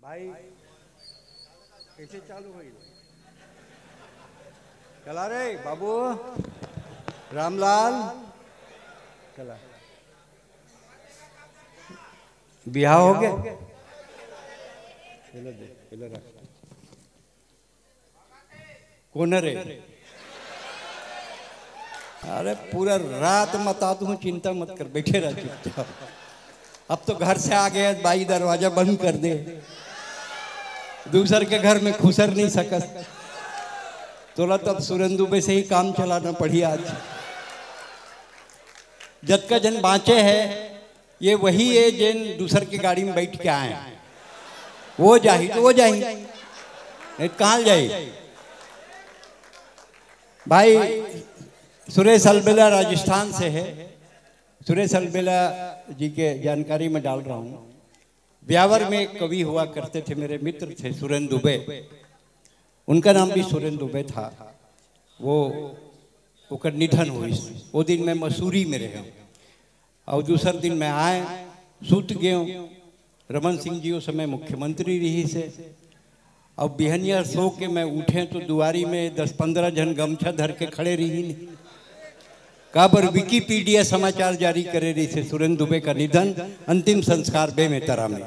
भाई कैसे चालू हुई? चला रे बाबू रामलाल चला। बिहार हो गया? चलो दे चलो रख। कौन रे? अरे पूरा रात मता दूं, चिंता मत कर, बैठे रह चुपचाप। अब तो घर से आ गए, भाई दरवाजा बंद कर दे, दूसर के घर में खुसर नहीं सकत। तोला तब सुरेंद्र दुबे से ही काम चलाना पड़ी आज। जद का जन बाँचे है, ये वही है जिन दूसर की गाड़ी में बैठ के आए। वो जाही तो वो जाही, कहाँ जाही? भाई सुरेश अलबेला राजस्थान से है। सुरेश अलबेला जी के जानकारी में डाल रहा हूँ। ब्यावर में एक कवि हुआ करते थे, मेरे मित्र थे सुरेंद्र दुबे, उनका नाम भी सुरेंद्र दुबे था। वो ओकर निधन हुई। वो दिन मैं मसूरी में रहा और दूसर दिन मैं आए सूत गए। रमन सिंह जी उस समय मुख्यमंत्री रही से। अब बिहनिया सो के मैं उठे तो दुआरी में 10-15 जन गमछा धर के खड़े रही नहीं। काबर विकिपीडिया समाचार जारी करे रही से सुरेंद्र दुबे का निधन, अंतिम संस्कार बेमेतरा में।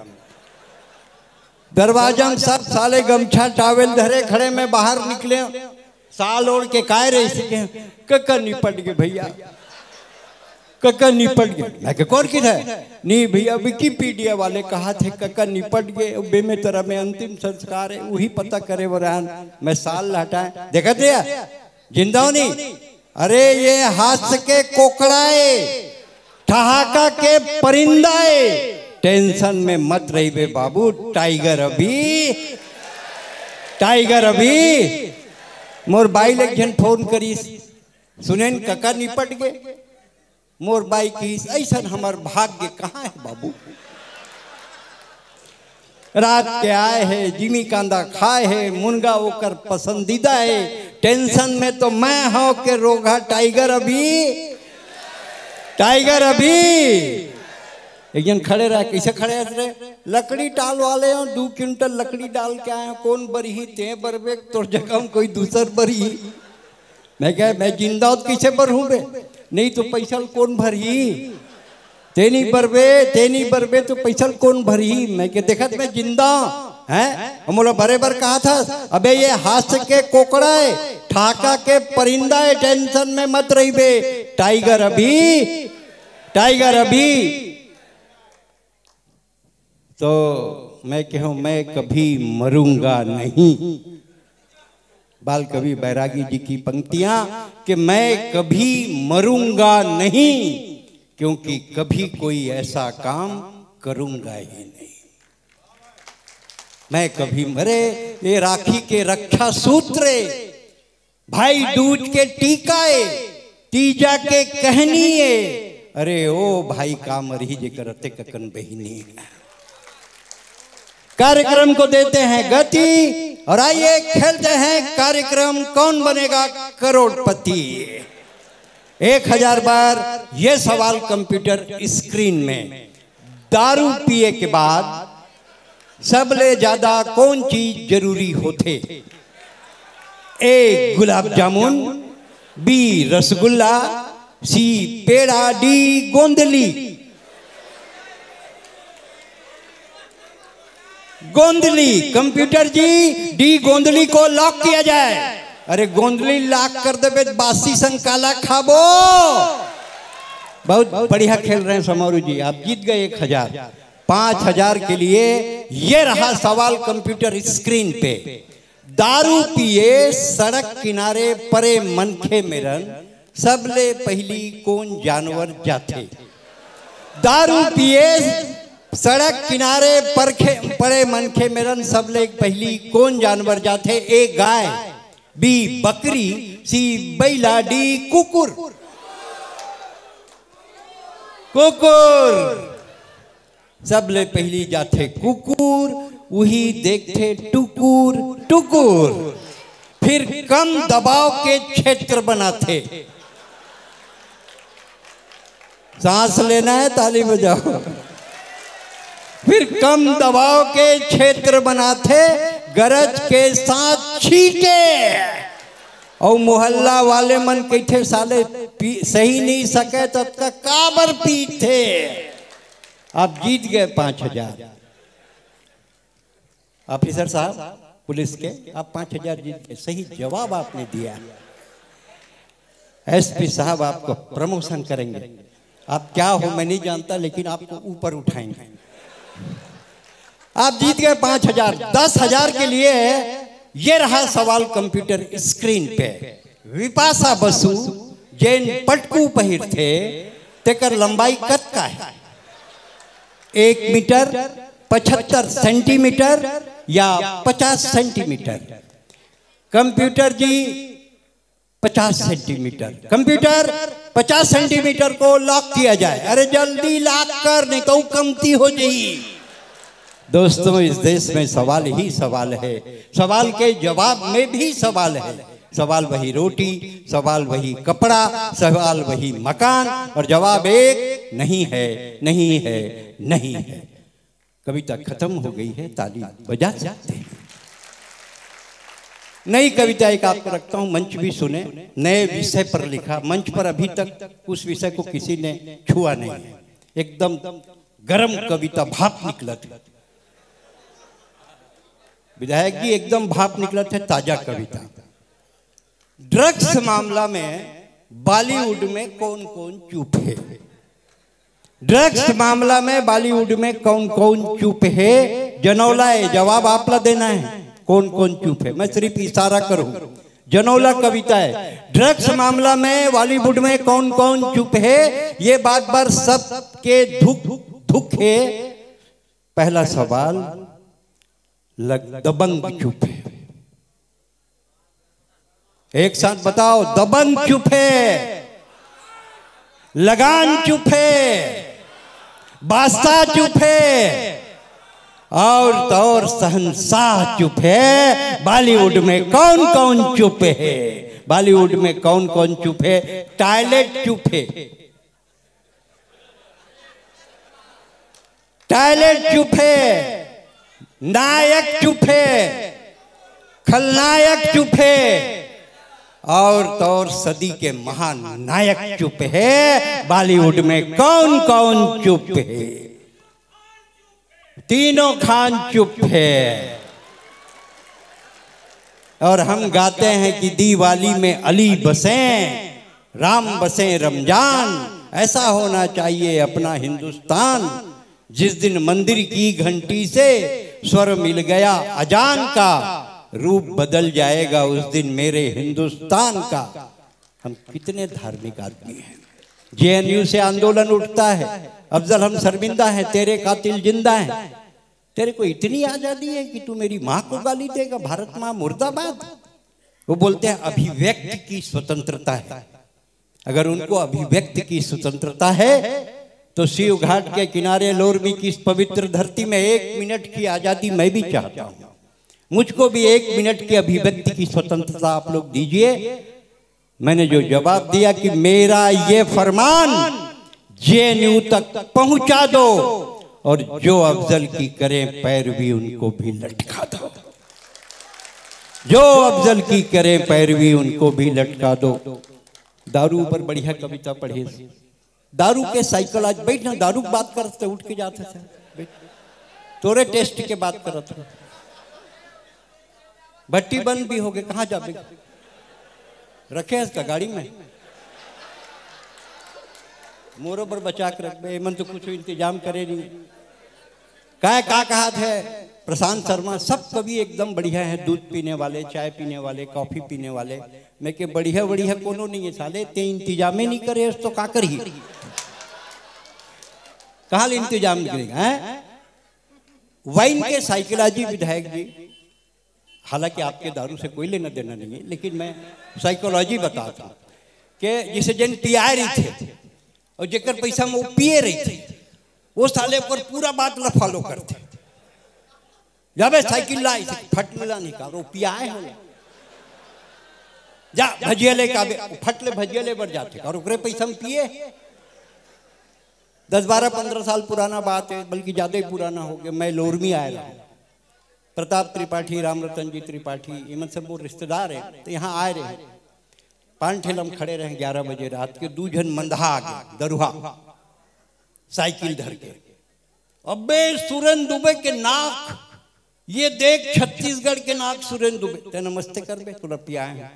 दरवाजा में सब साले गमछा टावेल धरे खड़े में बाहर निकले, साल ओढ़ के काय रही सके। कक्का निपट गए भैया, कक्का निपट गए। मैं के कौन किधर? नहीं भैया विकिपीडिया वाले कहा थे कक्का निपट गए, बेमेतरा में अंतिम संस्कार है, वही पता करे वो रहन। मैं साल हटाए देखा दिया जिंदा नहीं। अरे ये हाथ के कोकड़ाए, ठहाका के परिंदाए, टेंशन में मत रही बे बाबू, टाइगर अभी, टाइगर अभी। मोर बाई ले जन फोन करी, सुनेन कका निपट गए। मोर बाई की ऐसा हमार भाग्य कहाँ है बाबू। रात के आए है, जिमी कांदा खाए है, मुनगा ओकर पसंदीदा है। टेंशन में तो मैं हूं के रोगा टाइगर अभी, टाइगर अभी। एक जन खड़े रहे, कैसे खड़े रहे? लकड़ी टाल वाले हो, 2 क्विंटल लकड़ी डाल के आए। कौन बरही ते बरबे, तोर जगह में कोई दूसर बरही। मैं क्या मैं जिंदा कैसे बरहूं बे? नहीं तो पैसा कौन भरी? ते नहीं बरबे तो पैसा कौन भरी? मैं के देखत मैं जिंदा हैं। हमोला बरे बर कहा था, अबे ये हाथ के कोकड़ा है, ठाका के परिंदा है, टेंशन में मत रही बे, टाइगर अभी, टाइगर अभी। तो मैं कहूं मैं कभी मरूंगा नहीं। बाल कवि बैरागी जी की पंक्तियां कि मैं कभी मरूंगा नहीं, क्योंकि कभी कोई ऐसा काम करूंगा ही नहीं। मैं कभी मरे ये राखी के रक्षा सूत्रे, भाई दूज के टीकाए, तीजा के कहनीए। अरे ओ भाई का मरी जे करते ककन बहिनी। कार्यक्रम को देते हैं गति और आइए खेलते हैं कार्यक्रम कौन बनेगा करोड़पति। 1000 बार ये सवाल कंप्यूटर स्क्रीन में। दारू पिए के बाद सबले ज्यादा कौन चीज जरूरी होते? A gulab jamun, B rasgulla, C peda, D गोंदली। गोंदली कंप्यूटर जी, डी गोंदली को लॉक किया जाए। अरे गोंदली लॉक कर दे, बासी संग काला खाबो। बहुत बढ़िया खेल रहे हैं समारू जी, आप जीत गए 1000। 5000 के लिए ये रहा सवाल कंप्यूटर स्क्रीन पे। दारू पिए सड़क किनारे परे मनखे मेरन, सबले पहली कौन जानवर जाते? दारू पिए सड़क किनारे परे मनखे मेरन, सबले पहली कौन जानवर जाते? ए गाय, बी बकरी, सी बैला, डी कुकुर। कुकुर सबले पहली जाते कुकुर, वही देखते टुकुर टुकुर। फिर कम दबाव के क्षेत्र बनाते। सांस लेना है, ताली बजाओ। फिर कम दबाव के क्षेत्र बनाते, गरज के साथ छींटे, और मोहल्ला वाले मन कैठे साले सही नहीं सके तो काबर पीते। आप जीत गए 5,000। ऑफिसर साहब पुलिस के, आप 5,000 जीत गए। सही जवाब आपने दिया। एसपी साहब आपको प्रमोशन करेंगे। आप क्या हो मैं नहीं जानता, लेकिन आपको ऊपर उठाएंगे। आप जीत गए 5,000। 10,000 के लिए ये रहा सवाल कंप्यूटर स्क्रीन पे। विपाशा बसु जैन पटकू पहिर थे, तेकर लंबाई कत का है? 1 मीटर 75 सेंटीमीटर या 50 centimetre? Computer ji 50 centimetre. Computer 50 centimetre को लॉक किया जाए। अरे जल्दी लॉक कर, नहीं तो कमती हो जाएगी। दोस्तों, इस देश में सवाल ही सवाल है। सवाल के जवाब में भी सवाल है। सवाल वही रोटी, सवाल वही कपड़ा, सवाल वही मकान, और जवाब एक नहीं है, नहीं है, नहीं है। कविता खत्म हो गई है, ताली बजा सकते हैं। नई कविता एक आपको रखता हूं, मंच भी सुने। नए विषय पर लिखा, मंच पर अभी तक उस विषय को किसी ने छुआ नहीं है। एकदम गरम कविता, भाप निकला था। विधायक जी एकदम भाप निकला था, ताजा कविता। ड्रग्स मामला में बॉलीवुड में कौन कौन चुप है? ड्रग्स मामला में बॉलीवुड में कौन कौन चुप है? जनौला है, जवाब आप ला देना है। कौन कौन चुप है? मैं सिर्फ इशारा करूं। जनौला कविता है। ड्रग्स मामला में बॉलीवुड में कौन कौन चुप है? ये बात बार सबके दुख है। पहला सवाल, दबंग चुप है। एक साथ बताओ, दबंग चुप है, लगान चुप है, बादशाह चुप है, और तो और शहंशाह चुप है। बॉलीवुड में कौन कौन चुप है? बॉलीवुड में कौन कौन चुप है? टॉयलेट चुप है, टॉयलेट चुप है, नायक चुप है, खलनायक चुप है, और तो और सदी के महान नायक चुप है। बॉलीवुड में कौन कौन चुप है? तीनों खान चुप है। और हम गाते हैं कि दिवाली में अली बसे, राम बसे रमजान। ऐसा होना चाहिए अपना हिंदुस्तान, जिस दिन मंदिर की घंटी से स्वर मिल गया अजान का, रूप बदल जाएगा उस दिन मेरे हिंदुस्तान का। हम कितने धार्मिक आदमी हैं। जेएनयू से आंदोलन उठता है, अफजल हम शर्मिंदा है, तेरे कातिल जिंदा है। तेरे को इतनी आजादी है कि तू मेरी माँ को गाली देगा, भारत माँ मुर्दाबाद। वो बोलते हैं अभिव्यक्ति की स्वतंत्रता है। अगर उनको अभिव्यक्ति की स्वतंत्रता है तो शिव घाट के किनारे लोरमी की इस पवित्र धरती में 1 मिनट की आजादी मैं भी चाहता हूं। मुझको भी 1 मिनट की अभिव्यक्ति की स्वतंत्रता आप लोग दीजिए। मैंने जो जवाब दिया कि मेरा ये फरमान जेएनयू तक पहुंचा दो, और जो अफजल की करें पैरवी उनको भी लटका दो। जो अफजल की करें पैरवी उनको भी लटका दो। दारू पर बढ़िया कविता पढ़े। दारू के साइकिल आज बैठना, दारू की बात करते उठ के जाते थे, तोरे टेस्ट के बात करते, भट्टी बंद भी हो गए, कहाँ जा रखे इसका गाड़ी में, मोरों पर बचा के रख बे, मन तो कुछ इंतजाम करे नहीं। क्या कहा थे प्रशांत शर्मा, सब कवि एकदम बढ़िया है, दूध पीने वाले, चाय पीने वाले, कॉफी पीने वाले। मैं के बढ़िया बढ़िया कोनो नहीं है साले, ते इंतजाम नहीं करे तो का कर ही, कहाँ इंतजाम करेगा? वाइन के साइकोलॉजी विधायक जी, हालांकि आपके दारू से कोई लेना देना नहीं है, लेकिन मैं साइकोलॉजी बताता हूँ कि जिसे जन पिया रही थे और जेकर पैसा में वो पिए रही थे, वो साले पर पूरा बात ला फॉलो करते। जब साइकिल लाई फट मिला नहीं का वो पियाए हो जा भजिया ले का फटले भजिया ले बढ़ जाते और ओकरे पैसा में पिए। 10-12-15 साल पुराना बात है, बल्कि ज्यादा ही पुराना हो गया। मैं लोरमी आया रहा, प्रताप त्रिपाठी, राम रतन जी त्रिपाठी, इमन सब वो रिश्तेदार है, तो यहाँ आए रहे। 5 ठेलम खड़े रहे 11 बजे रात के। 2 जन मंदहा आ गए दरुहा साइकिल धर के। अबे सुरेंद्र दुबे के नाक ये देख, छत्तीसगढ़ के नाक सुरेंद्र दुबे। ते नमस्ते कर बे, तुला पियाए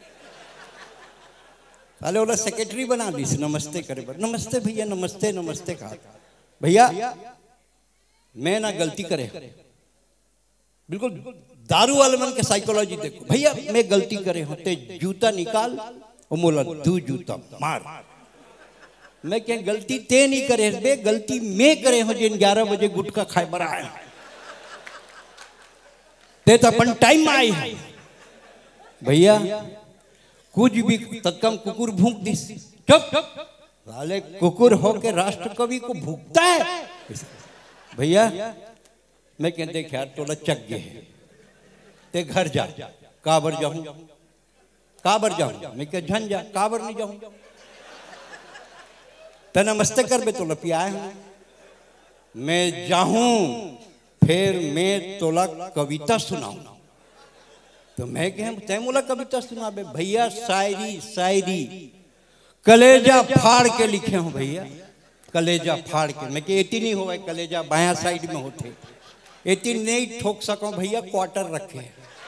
अरे बोला सेक्रेटरी बना दी, नमस्ते करे। नमस्ते भैया, नमस्ते नमस्ते कहा। भैया मैं ना गलती करे, बिल्कुल दारू वाले मन के साइकोलॉजी देखो। भैया मैं गलती करे होते, जूता निकाल और मोला 2 जूता मार। मैं क्या गलती ते नहीं करे बे, गलती मैं करे हो जिन 11 बजे गुटखा खाए बरा आए ते तो अपन टाइम में आई है। भैया कुछ भी तत्कम कुकुर भूख दी। चुप साले, कुकुर हो के राष्ट्र कवि को भूखता है। भैया मैं कहते यार तोला चक गए ते घर जा, काबर जाऊं, काबर जाऊं। मैं क्या झन जा, काबर नहीं जाऊं। तो नमस्ते कर बे, तोला पियाए हूं। मैं जाऊं फिर मैं तोला कविता सुनाऊं। तो मैं कह तय मोला कविता सुना बे। भैया शायरी शायरी कलेजा फाड़ के लिखे हूं भैया, कलेजा फाड़ के। मैं एती नहीं हो, कलेजा बाया साइड में होते, एती नहीं ठोक सको भैया, क्वार्टर रखे।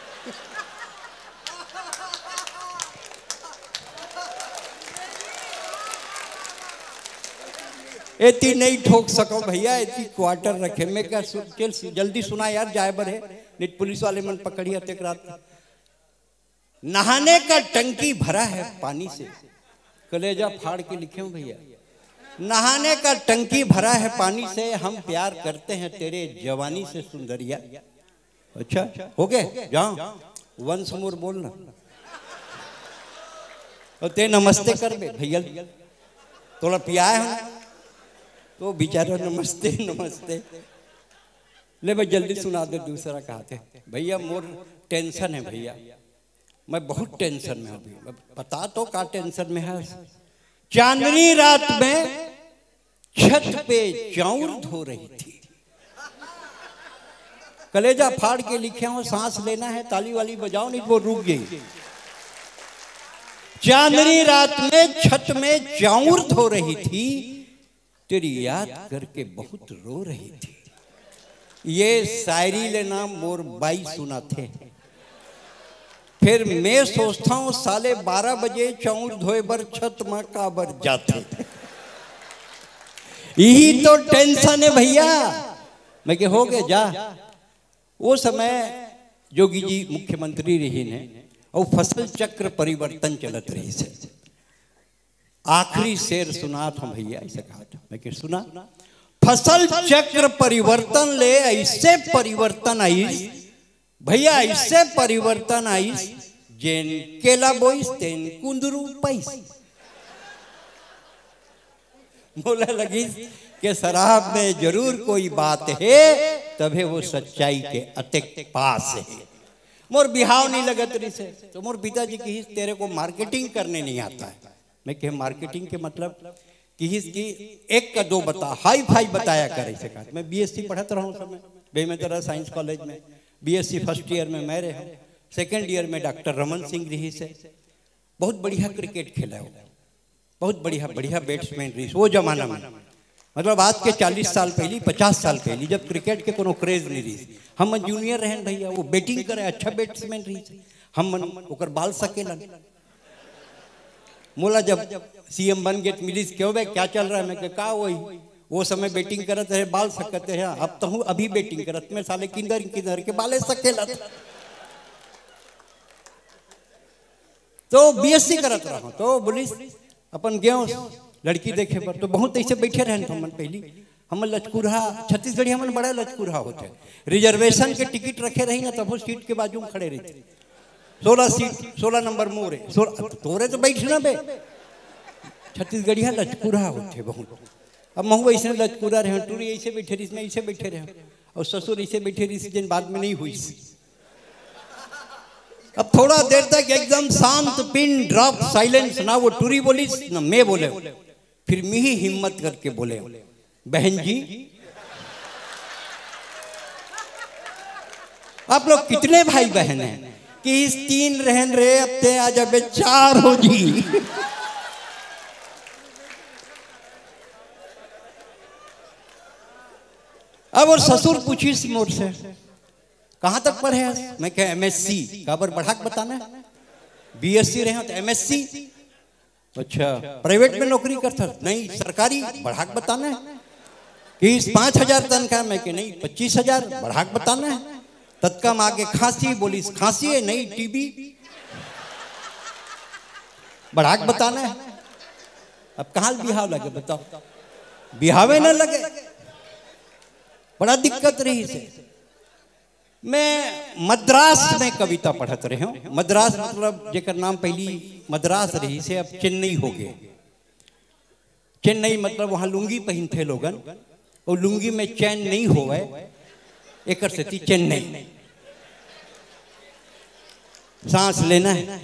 एती नहीं ठोक सको भैया, एती क्वार्टर रखे। मैं क्या चल जल्दी सुना यार, जाए बर है, नित पुलिस वाले मन पकड़ी हते रात। नहाने का टंकी भरा है पानी से, कलेजा फाड़ के लिखे हूं भैया। नहाने का टंकी भरा है पानी से, हम प्यार करते हैं तेरे जवानी से सुंदरिया। अच्छा हो गए, जाओ वंस मोर बोलना। और ते नमस्ते कर बे भैया, थोड़ा पियाए हैं तो बेचारा नमस्ते नमस्ते। ले भाई जल्दी सुना दे दूसरा कहते। भैया मोर टेंशन है भैया, मैं बहुत टेंशन में हूँ। बता तो का टेंशन में है। चांदनी रात में छत पे चाउर धो रही थी। कलेजा फाड़ के लिखे हो, सांस लेना है ताली वाली बजाओ नहीं वो रुक गई। चांदनी रात में छत में चाउर धो रही थी, तेरी याद करके बहुत रो रही थी। ये शायरी लेना मोर बाई सुना थे। फिर मैं सोचता हूं साले 12 बजे चाउर धोए बर छत में काबर जाते। यही तो टेंशन है भैया। मैं के हो गए जा। वो समय जोगी जी मुख्यमंत्री रही ने और फसल चक्र परिवर्तन चलत रही से। आखिरी शेर सुना था भैया, ऐसे कहा था। मैं के सुना, फसल चक्र परिवर्तन ले ऐसे परिवर्तन आई भैया, ऐसे परिवर्तन आई जेन केला बोइस तेन कुंदरू पैस। बोला लगी कि शराब में जरूर कोई बात है, तभी वो सच्चाई के अतिक पास है। मोर बिहाव नहीं लगत रही से, तो मोर पिताजी की तेरे को मार्केटिंग करने नहीं आता है। मैं कह मार्केटिंग के मतलब कि एक का दो बता, हाई फाई बताया करे से कहा। मैं बीएससी पढ़त रहा हूँ समय बेमेतरा साइंस कॉलेज में। बीएससी फर्स्ट ईयर में मैं रहा, सेकेंड ईयर में डॉक्टर रमन सिंह रही से। बहुत बढ़िया क्रिकेट खेला है, बहुत बढ़िया बढ़िया बैट्समैन रही वो जमाना में। मतलब आज के 40 साल पहले 50 साल पहले जब क्रिकेट के कोनो क्रेज नहीं रही, हम जूनियर रहन भैया, वो बैटिंग करे अच्छा बैट्समैन रही, हम ओकर बाल सकेला। मोला जब सीएम बन गए मिली क्यों भाई क्या चल रहा है। मैं कहा वही वो समय बैटिंग करत रहे बाल सकते हैं, अब तो हूँ अभी बैटिंग करत में साले किंदर किंदर के बाले सकेला। तो बीएससी करत रहा तो पुलिस अपन गए लड़की देखे पर, तो बहुत ऐसे बैठे रहे हम पहली। हम लचकुरहा छत्तीसगढ़ी हम बड़ा लचकुरहा होते, रिजर्वेशन के टिकट रखे रही ना, तब वो सीट के बाजू में खड़े रहते। 16 सीट 16 नंबर मोरे तोरे तो बैठना बे। छत्तीसगढ़िया लचकुरहा होते बहुत। अब महू ऐसे लचकुरा रहे, टूरी ऐसे बैठे रही, इसमें ऐसे बैठे रहे, और ससुर ऐसे बैठे रही जिन बाद में नहीं हुई। अब थोड़ा देर तक एकदम शांत, पिन ड्रॉप साइलेंस। ना वो टूरी बोली ना मैं बोले, फिर मैं ही हिम्मत करके बोले बहन जी आप लोग कितने भाई बहन हैं कि इस 3 रहन रे अब ते आ जब 4 हो जी। अब और ससुर पूछी सी मोर से कहां तक पढ़े हैं? मैं क्या MSc काबर बढ़ाक बताना है, BSc रहे हो तो MSc। अच्छा प्राइवेट में नौकरी करता? नहीं सरकारी। बढ़ाक बताना है कि 5,000 तनख्वाह? मैं कि नहीं 25,000। बढ़ाक बताना है। तत्कम आगे खांसी, बोली खांसी है नहीं TB। बढ़ाक बताना है। अब कहां बिहाव लगे बताओ, बिहावे न लगे, बड़ा दिक्कत रही से। मैं मद्रास में कविता पढ़त रहे हूँ। मद्रास मतलब जेकर नाम पहली मद्रास रही से अब चेन्नई हो गए। चेन्नई मतलब वहां लुंगी पहनते लोगन और लुंगी में चैन नहीं होवे, एक से चेन्नई। सांस लेना है,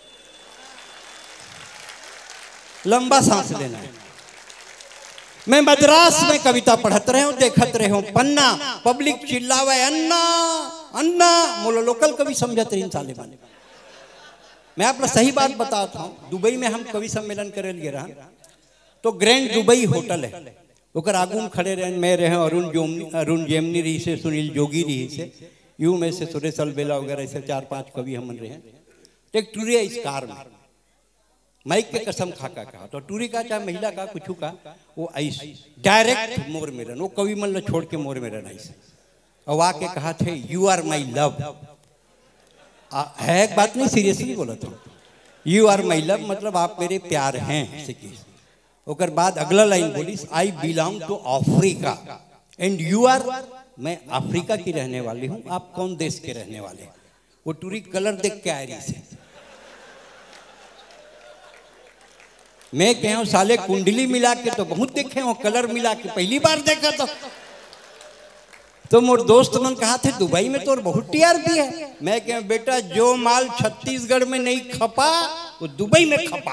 लंबा सांस लेना है। मैं मद्रास में कविता पढ़त रहे हूँ, देखत रहे हूँ पन्ना, पब्लिक चिल्लावे अन्ना अन्ना। मोलो लोकल कवि समझत रही साले बाने। मैं आपको सही बात बताता हूँ। दुबई में हम कवि सम्मेलन करे लिए रहा तो ग्रैंड दुबई होटल है, ओकर आगू में खड़े रहे मैं रहे अरुण जेमनी रही से, सुनील जोगी रही से, यूं में से सुरेश अलबेला वगैरह ऐसे 4-5 कवि हम रहे हैं। एक टूरी इस कार में माइक के कसम खा का कहा तो टूरी का चाहे महिला का कुछ का वो ऐसे डायरेक्ट मोर में रहन, वो कवि मन छोड़ के मोर में रहना ऐसे और आके कहा थे यू आर माई लव। है एक बात नहीं, सीरियसली बोला था, यू आर माई लव मतलब आप मेरे प्यार हैं। ओकर बाद अगला लाइन बोली I belong to Africa and you are, मैं अफ्रीका की रहने वाली हूँ, आप कौन देश के रहने वाले? वो टूरी कलर देख के आ रही से। मैं कह साले कुंडली मिला के तो बहुत देखे हो, कलर मिला के पहली बार देखा तो मोर दोस्त मन कहा थे दुबई में तो और बहुत TRP है। मैं कह बेटा जो माल छत्तीसगढ़ में नहीं खपा वो दुबई में खपा।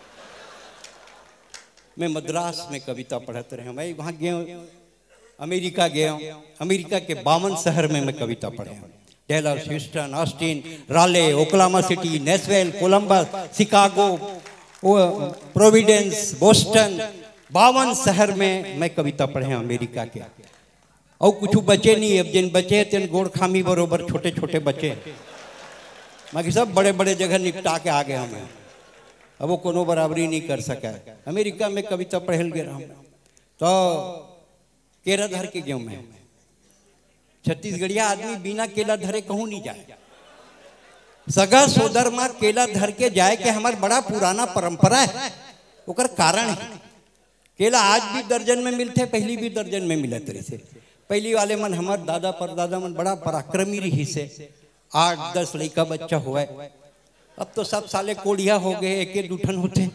मैं मद्रास में कविता पढ़ते रहे, मैं वहां गया, अमेरिका गया, अमेरिका के 52 शहर में मैं कविता पढ़े हूँ। Dallas, Houston, Austin, Raleigh, Oklahoma City, Nashville, Columbus, Chicago, Providence, Boston, 52 शहर में मैं कविता पढ़े हैं अमेरिका के। और कुछ बचे नहीं, अब जिन बचे तेन गोड़ खामी बरोबर छोटे छोटे बचे, बाकी सब बड़े बड़े जगह निपटा के आ गए हमें। अब वो कोनो बराबरी नहीं कर सका। अमेरिका में कविता पढ़ल गया तो केरा धर के गेहूं में छत्तीसगढ़िया आदमी बिना केला धरे कहूं नहीं जाए। सगा सोदर माँ केला धर के जाए के हमार बड़ा पुराना परंपरा है। ओकर कारण है केला आज भी दर्जन में मिलते, पहली भी दर्जन में मिलत रही से। पहली वाले मन हमार दादा परदादा मन बड़ा पराक्रमी रही से, 8-10 लड़का बच्चा हुआ। अब तो सब साले कोड़िया हो गए, एक दूठन होते।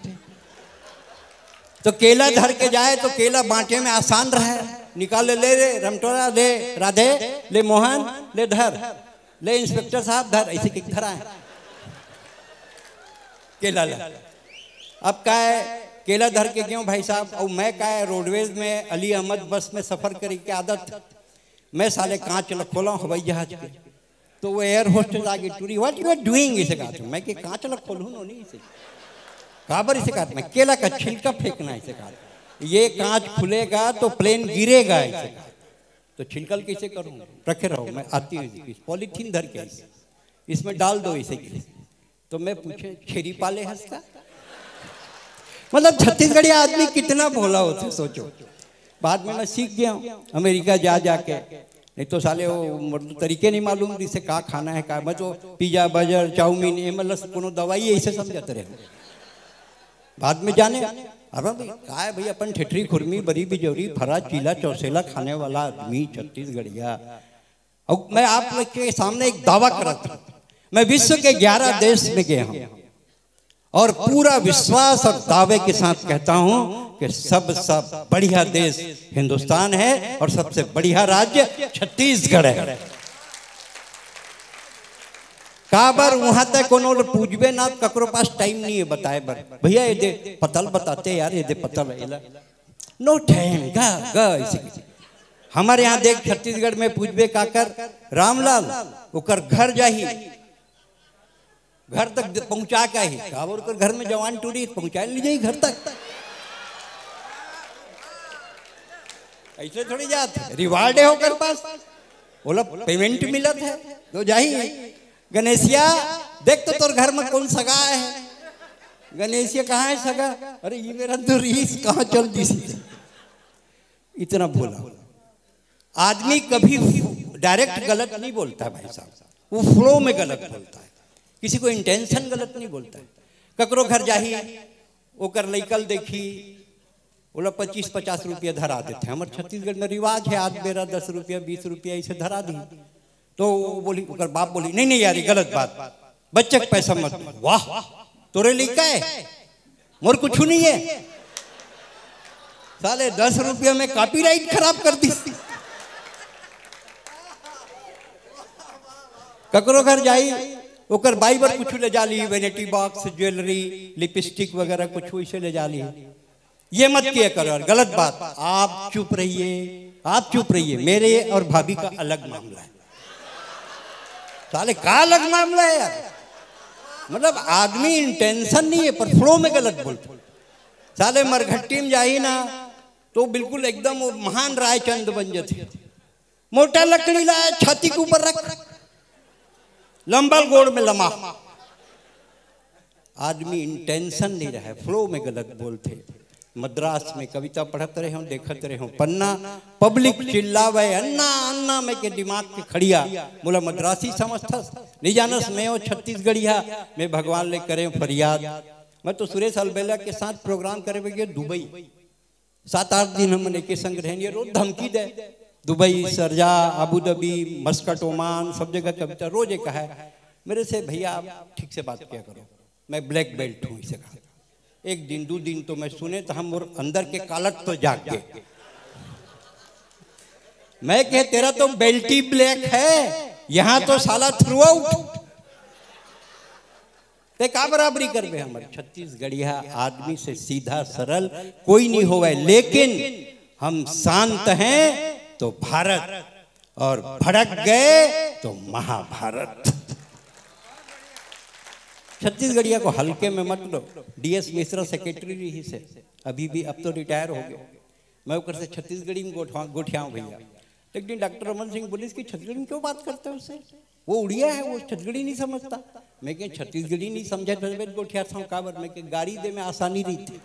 तो केला धर के जाए तो केला बांटे में आसान रहा है, निकाले ले रे रमटोरा, ले राधे, ले मोहन, ले धर, ले इंस्पेक्टर साहब धर, ऐसे कि धरा है केला ला। अब क्या है केला धर के क्यों भाई साहब? और मैं क्या है रोडवेज में अली अहमद बस में सफर करे की आदत, मैं साले कांच खोला हवाई जहाज के, तो वो एयर होस्टेस आगे टूरी व्हाट यू आर डूइंग इसे कहा, मैं कि कांच खोलूं नो नहीं इसे काबर इसे कहा, मैं केला का छिलका फेंकना इसे कहा, ये कांच खुलेगा तो प्लेन गिरेगा इसे कहा, तो छिलकल कैसे करूं? रखे रहो, मैं आती हूँ पॉलीथीन धर के इसमें डाल दो इसे। तो मैं पूछे छेरी पाले हंसता, मतलब छत्तीसगढ़ी आदमी कितना भोला होते सोचो। बाद में मैं सीख गया हूँ अमेरिका जा जाके, नहीं तो साले वो तरीके नहीं मालूम जिसे का खाना है का, मैं तो पिज्जा बर्गर चाउमीन ये मतलब कोनो दवाई ऐसे समझते रहे। बाद में जाने अरे भाई का है भाई अपन ठेठरी खुरमी बरी बिजौरी फरा चीला चौसेला खाने वाला आदमी छत्तीसगढ़िया। और मैं आप लोग के सामने एक दावा करता हूँ, मैं विश्व के 11 देश में गया हूँ और पूरा विश्वास और दावे के साथ कहता हूं कि सबसे बढ़िया देश हिंदुस्तान है और सबसे बढ़िया राज्य छत्तीसगढ़ है। काबर वहां तक कोनो पूछबे ना, ककरो पास टाइम नहीं है बताए बर, भैया ये दे पतल बताते यार, ये दे पतल नो टाइम ग। हमारे यहाँ देख छत्तीसगढ़ में पूछबे काकर रामलाल ओकर घर जाही, घर तक पहुंचा का ही काबर कर घर में जवान टूरी पहुंचा ली जाई घर तक। ऐसे थोड़ी जात रिवार्ड है होकर पास बोला पेमेंट मिलत है तो जाही। गणेशिया देख तो तोर घर में कौन सगा है। गणेशिया कहाँ है सगा, अरे ये मेरा तो रीस कहाँ चल दी। इतना बोला। आदमी कभी डायरेक्ट गलत नहीं बोलता भाई साहब, वो फ्लो में गलत बोलता है, किसी को इंटेंशन गलत नहीं बोलता है। ककरो घर जाही ओकर लइकल देखी बोला 25-50 रुपया धरा देते हैं। हमारे छत्तीसगढ़ में रिवाज है आज मेरा 10 रुपया 20 रुपया ऐसे धरा दी। तो बोली ओकर बाप बोली नहीं नहीं यार ये गलत बात, बच्चे का पैसा मत। वाह तोरे लइका है मोर कुछ नहीं है। साले 10 रुपया में कॉपीराइट खराब कर दी। ककरो घर जाई ओकर बाई बर कुछ ले जाली, वेनिटी बॉक्स ज्वेलरी लिपस्टिक वगैरह कुछ वैसे ले जाली। ये मत किया करो, गलत बात। आप चुप रहिए, आप चुप रहिए। मेरे और भाभी का अलग मामला है। साले का अलग मामला है यार, मतलब आदमी इंटेंशन नहीं है पर फ्लो में गलत बोलते। साले मरघट्टी में जाही ना तो बिल्कुल एकदम महान रायचंद बन जाते। मोटा लकड़ी लाए छाती के ऊपर रख, लंबल गोड़ में लमा। आदमी इंटेंशन नहीं रहा, फ्लो में गलत बोलते। मद्रास में कविता पढ़ते रहे, देखते रहे पन्ना पब्लिक चिल्लावे अन्ना अन्ना में के दिमाग के खड़िया बोला मद्रासी समझता नहीं जानस मैं और छत्तीसगढ़िया मैं भगवान ले करे फरियाद। मैं तो सुरेश अलबेला के साथ प्रोग्राम करे गए दुबई, 7-8 दिन हम के संग रहेंगे। रोज धमकी दे Dubai Sharjah Abu Dhabi Muscat Oman सब जगह कविता रोज एक है मेरे से भैया आप ठीक से बात किया करो, मैं ब्लैक बेल्ट हूँ। इसे कहा 1 दिन 2 दिन तो मैं सुने तो हम और अंदर के कालट तो जाग गए। मैं कह तेरा तो बेल्टी ब्लैक है, यहां तो साला थ्रू आउट ते का बराबरी करबे। हमारे छत्तीसगढ़िया आदमी से सीधा सरल कोई नहीं होवे, लेकिन हम शांत हैं तो भारत और भड़क गए तो महाभारत। छत्तीसगढ़िया को हल्के में मत लो। DS मिश्रा सेक्रेटरी रही से अभी भी, अब तो रिटायर हो गए। मैं उकर से छत्तीसगढ़ी में गोठियाऊं भैया। एक दिन डॉक्टर रमन सिंह पुलिस की छत्तीसगढ़ी में क्यों बात करते हो उससे, वो उड़िया है, वो छत्तीसगढ़ी नहीं समझता। मैं कह छत्तीसगढ़ी नहीं समझा गोठिया था काबर। मैं गाड़ी दे में आसानी रही थी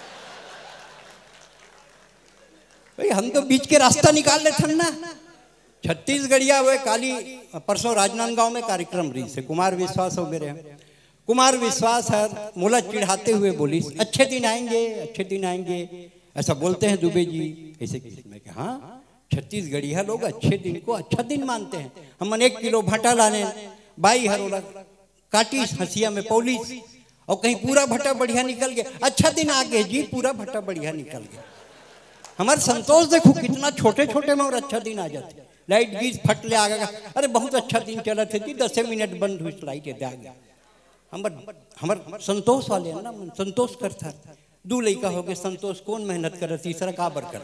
भाई, हम तो बीच के रास्ता निकाल लेते ना। छत्तीसगढ़िया वे काली परसों राजनांदगांव में कार्यक्रम रही से कुमार विश्वास हो मेरे। कुमार विश्वास है मोला चिढ़ाते हुए बोली अच्छे दिन आएंगे, अच्छे दिन आएंगे, ऐसा बोलते हैं दुबे जी ऐसे। मैं कहा हाँ छत्तीसगढ़िया लोग अच्छे दिन को अच्छा दिन मानते हैं। हम 1 किलो भट्टा लाने बाई हरोला काटी हंसिया में पौलिस और कहीं पूरा भट्टा बढ़िया निकल गया। अच्छा दिन आ गए जी, पूरा भट्टा बढ़िया निकल गया। हमारे संतोष देखो कितना छोटे छोटे में और अच्छा दिन आ जाते। लाइट गीज फट ले आ गया, अरे बहुत अच्छा दिन चला थे जी, 10 मिनट बंद हुई लाइट आ गया। हमार संतोष वाले है ना, संतोष करता 2 लड़का हो गए। संतोष कौन मेहनत करे, तीसरा काबर कर।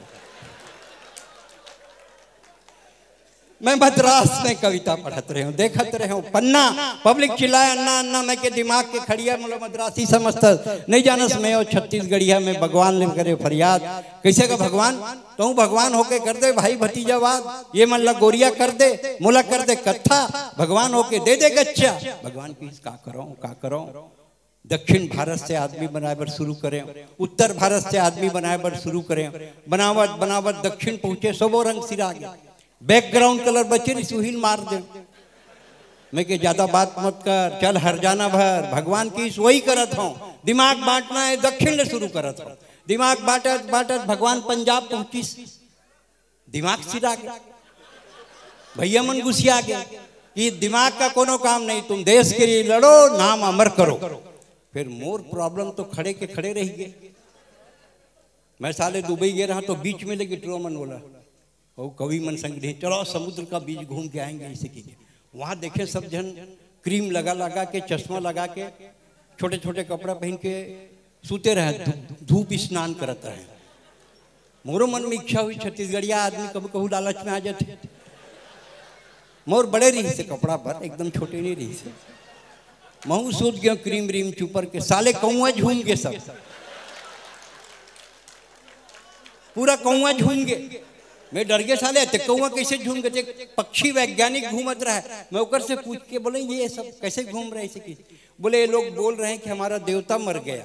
मैं मद्रास में कविता पढ़ते रहे हूँ, देखते रहे हूँ पन्ना पब्लिक चिल्लाए अन्ना अन्ना मैं के दिमाग के खड़िया मतलब मद्रासी समझता नहीं जानस मैं और छत्तीसगढ़िया में भगवान ले करे फरियाद। कैसे का भगवान तो भगवान होके कर दे भाई भतीजावाद, ये मन लग गोरिया कर दे मुला कर दे कत्था, भगवान होके दे दे गच्चा। भगवान की का करो। दक्षिण भारत से आदमी बनाए बर शुरू करें, उत्तर भारत से आदमी बनाए बर शुरू करें। बनावट बनावट दक्षिण पहुंचे सबो रंग सिरा गया। बैकग्राउंड कलर बच्चे सुहीन मार दे। मैं के ज्यादा बात मत कर, चल हर जाना भर भगवान की वही करत हूँ। दिमाग बांटना है दक्षिण से शुरू करत हूँ। दिमाग बांटत बांटत भगवान पंजाब पहुंची, दिमाग सिरा गया। भैया मन गुस्सिया गया कि दिमाग का कोनो काम नहीं, तुम देश के लिए लड़ो नाम अमर करो। फिर मोर प्रॉब्लम तो खड़े के खड़े रह गए। मैं साले दुबई गया रहा तो बीच में लेके ट्रोमन बोला वो कवि मन संग चलो समुद्र का बीच घूम के आएंगे इसे कीजिए। वहां देखे सब जन क्रीम लगा लगा के चश्मा लगा के छोटे छोटे कपड़ा पहन के सूते रहे, धूप स्नान करते रहे। मोरो मन में इच्छा हुई छत्तीसगढ़िया आदमी कभी कहू लालच में आ जाते। मोर बड़े रही से कपड़ा पर एकदम छोटे नहीं रही से महू सोच गया क्रीम रीम चुपर के साले कौआ झूम गए सब पूरा कौआ झूम गए। मैं डर गया साले ते कौआ कैसे झूम गए पक्षी वैज्ञानिक घूमत रहा है। मैं ओकर से पूछ के बोले ये सब कैसे घूम रहे हैं। बोले ये लोग बोल रहे हैं कि हमारा देवता मर गया।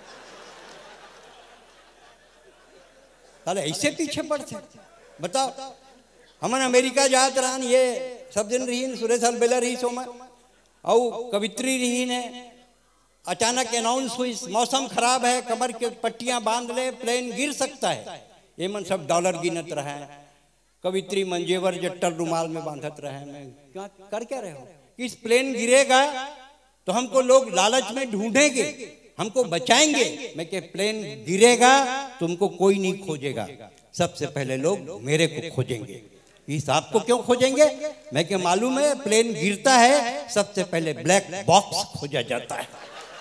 साले ऐसे पीछे पड़ते बताओ। हमन अमेरिका जात रहन ये सब दिन रही सुरेश बेला रही सोमा और कवित्री रही ने अचानक अनाउंस हुई मौसम खराब है कमर के पट्टियां बांध ले प्लेन गिर सकता है। ये मन सब डॉलर गिनत रहे। कवित्री मंजेवर जट्टल रुमाल में बांधत रहे। मैं कर क्या रहे हो कि इस प्लेन गिरेगा तो हमको लोग लालच में ढूंढेंगे हमको बचाएंगे। मैं के प्लेन गिरेगा तुमको कोई नहीं खोजेगा सबसे पहले लोग मेरे को खोजेंगे। इस आपको क्यों खोजेंगे। मैं के मालूम है प्लेन गिरता है सबसे पहले ब्लैक बॉक्स खोजा जाता है।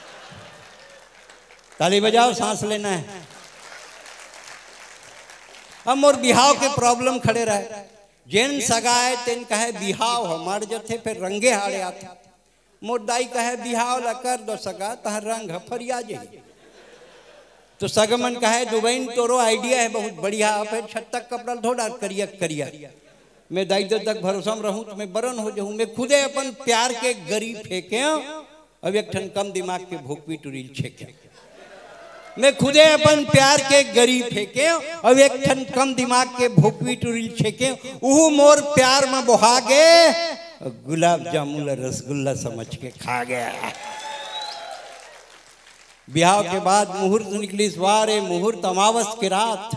ताली बजाओ सांस लेना है। अब मोर बिहाव के प्रॉब्लम खड़े रहे। जेन सगाए तेन कहे बिहाव हो मर जथे फिर रंगे हाड़े आते। मोर दाई कहे बिहाव ला कर दो सगा तहर रंग फरिया जे। तो सगमन कहे दुबईन तोरो आइडिया है बहुत बढ़िया फिर छत्तक कपड़ा धोड़ा करिया करिया। मैं दाई तक भरोसा में रहूं तो मैं बरन हो जाऊं। मैं खुदे अपन प्यार के गरी फेंके अब एक ठन कम दिमाग के भूखवी टुरील छेके। मैं खुदे अपन प्यार के गरी फेंके अब एक ठन कम दिमाग के भूखवी टुरील छेके। उहु मोर प्यार में बोहा गे गुलाब जामुन रसगुल्ला समझ के खा गया। ब्याह के बाद मुहूर्त निकली सवारे मुहूर्त अमावस की रात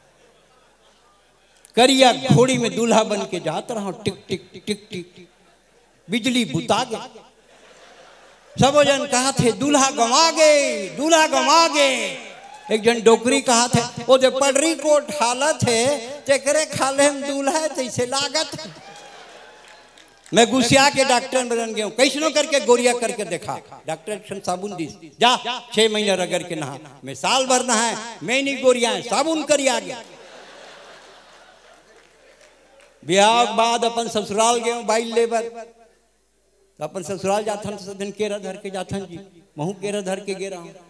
करिया घोड़ी में दूल्हा बन के जाता रहा। टिक टिक टिक टिक बिजली बुता गए। सब जन कहा थे दूल्हा गंवा गए दूल्हा गंवा गए। एक जन डोकरी कहा थे वो जो पडरी कोट हालत है तेकरे खाले हम दूल्हा है तैसे लागत। मैं गुस्सिया के डॉक्टर बन गया कैसनो करके गोरिया करके देखा। डॉक्टर साबुन दी जा 6 महीने रगड़ के नहा। मैं साल भर नहा मैं नहीं गोरिया है साबुन करिया गया। ब्याह के बाद अपन ससुराल गए बाइल लेबर अपन ससुराल जाथन सब दिन केरा धर के जाथन जी महू केरा धर के गे रहा हूँ।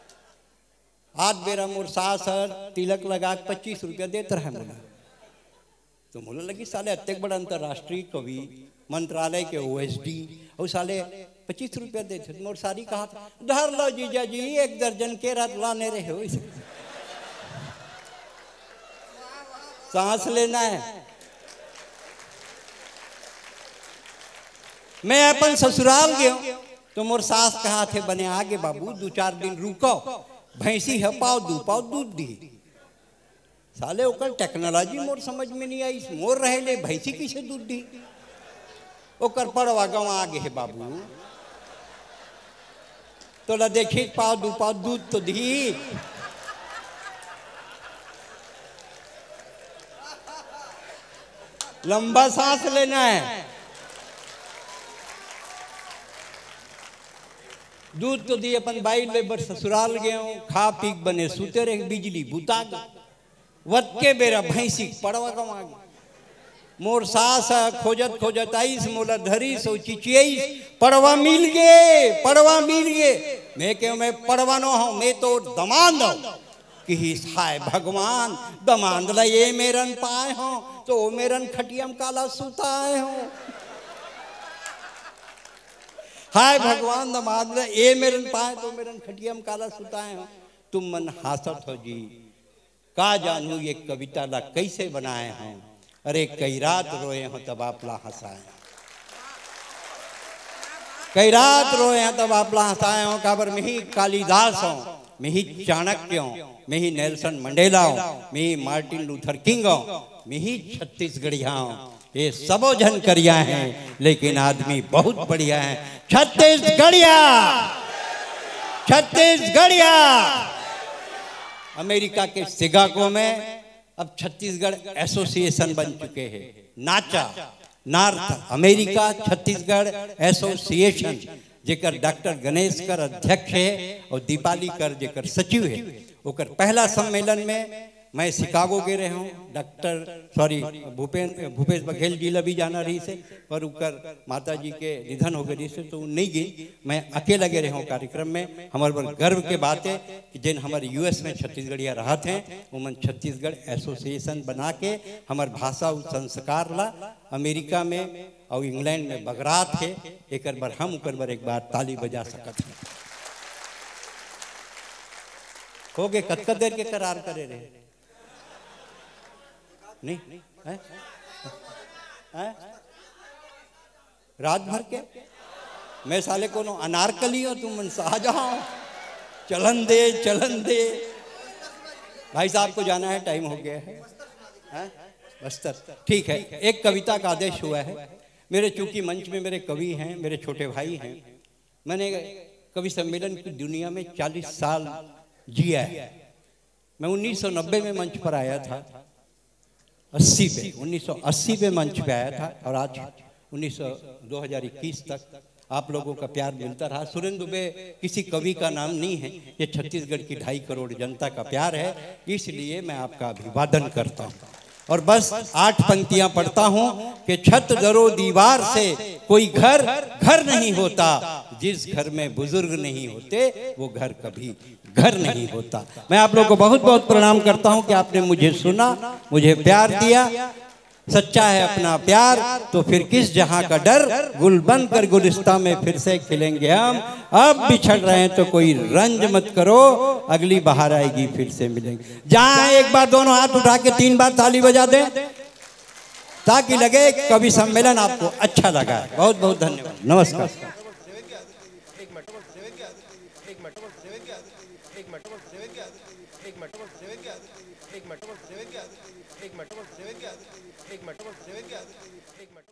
8 बेरा मोर सास तिलक लगा 25 रुपया देते रहे मोला। तो मोला लगी साले अत्यक बड़ा अंतरराष्ट्रीय कवि मंत्रालय के OSD और साले 25 रुपया देते। मोर सारी कहा धर लो जीजा जी 1 दर्जन केरा लाने रहे हो। सांस लेना है। मैं अपन ससुराल गया तो मोर सास कहा थे बने आगे बाबू 2-4 दिन रुको भैंसी है पाव दूध दी। साले ओकर टेक्नोलॉजी मोर समझ में नहीं आई। मोर रहे ले भैंसी किसे दूध दी ओकर पड़वा गवा आगे है बाबू। तो ला देखी पाव दूध तो दी। लंबा सांस लेना है। दूध तो दी अपन बाई लेबर ससुराल गए खा पी बने सुते रहे बिजली बुता गए। वत के बेरा भैंसी पड़वा गवा गए। मोर सास खोजत खोजत आईस मोला धरी सो चिचियाईस पड़वा मिल गए। मैं क्यों मैं पड़वा नो हूं मैं तो दमांद हूं कि हाय भगवान दमांद ला ये मेरन पाए हो तो मेरन खटियम काला सुताए हो। हाय भगवान दमाद ए मेरन पाए तो मेरन खटियम काला सुताए हो। तुम मन हासत हो जी का जानू ये कविता ला कैसे बनाए हैं। अरे कई रात रोए हो तब आप ला हंसाए। कई रात रोए हैं तब आप ला हंसाए हो। काबर में ही कालिदास हो में ही चाणक्य हो में ही नेल्सन मंडेला हो में ही मार्टिन लूथर किंग हो में ही छत्तीसगढ़िया हो। ये सबो जन करिया हैं लेकिन आदमी बहुत बढ़िया है। छत्तीसगढ़िया अमेरिका के शिकागो में अब छत्तीसगढ़ एसोसिएशन बन चुके हैं। Nacha North America Chhattisgarh association जेकर डॉक्टर गणेश कर अध्यक्ष है और दीपाली कर जेकर सचिव है। ओकर पहला सम्मेलन में मैं शिकागो गे रहे हूँ, भूपेश बघेल जी भी जाना रही से, पर उकर माता जी के निधन हो गई से तो नहीं गई। मैं अकेला गे रहे हूँ कार्यक्रम में। हमारे पर गर्व के बात है कि जिन हमारे यूएस में छत्तीसगढ़िया रहा थे, उमन छत्तीसगढ़ एसोसिएशन बना के हमार भाषा और संस्कार ला अमेरिका में और इंग्लैंड में बगरा थे। एक बार हम उकर बार एक बार ताली बजा सकते हैं। हो गए कतका देर के करार करे रहे नहीं है? है? रात भर के मैं साले को अनारकली हो, तुम मन शाहजहां, चलन दे। भाई साहब को जाना है, टाइम हो गया है? बस्तर ठीक है। एक कविता का आदेश हुआ है मेरे, चूंकि मंच में मेरे कवि हैं, मेरे छोटे भाई हैं। मैंने कवि सम्मेलन की दुनिया में 40 साल जिया है। मैं 1990 में मंच पर आया था, 1980 पे मंच पे आया था, और आज 2021 तक आप लोगों का प्यार मिलता रहा। सुरेंद्र दुबे किसी कवि का नाम नहीं है, ये छत्तीसगढ़ की 2.5 करोड़ जनता का प्यार है, इसलिए मैं आपका अभिवादन करता हूँ। और बस 8 पंक्तियां पढ़ता हूँ कि छत दरो दीवार से कोई घर नहीं होता, जिस घर में बुजुर्ग नहीं होते वो घर कभी घर नहीं होता। मैं आप लोगों को बहुत बहुत प्रणाम करता हूं कि आपने मुझे सुना, मुझे प्यार दिया। सच्चा है अपना प्यार तो फिर किस जहां का डर, गुल बन कर गुलिस्ता में फिर से खिलेंगे हम। अब बिछड़ रहे हैं तो कोई रंज मत करो, अगली बहार आएगी फिर से मिलेंगे। जहां एक बार दोनों हाथ उठा के 3 बार ताली बजा दें ताकि लगे कवि सम्मेलन आपको अच्छा लगा है। बहुत बहुत धन्यवाद, नमस्कार। एक मिनट